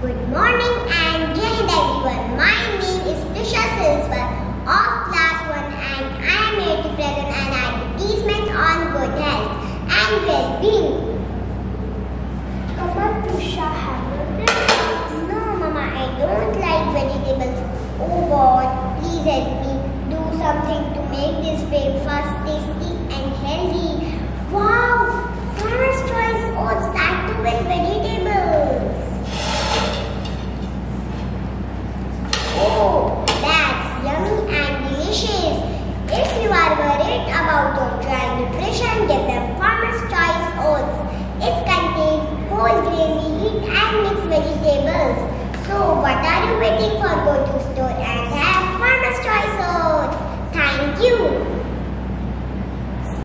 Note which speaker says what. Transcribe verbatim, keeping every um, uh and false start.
Speaker 1: Good morning and Jai Hind everyone. My name is PREESHA SILSWAL of class one and I am here to present an advertisement on good health and well-being.
Speaker 2: Come on, PREESHA, have a breakfast.
Speaker 1: No, Mama, I don't like vegetables. Oh God, please help me do something to make this breakfast tasty and healthy. Wow, Farmer's Choice oats, that too with vegetables. Oh, that's yummy and delicious. If you are worried about your child nutrition, give them Farmer's Choice oats. It contains whole grain wheat and mixed vegetables. So what are you waiting for? Go to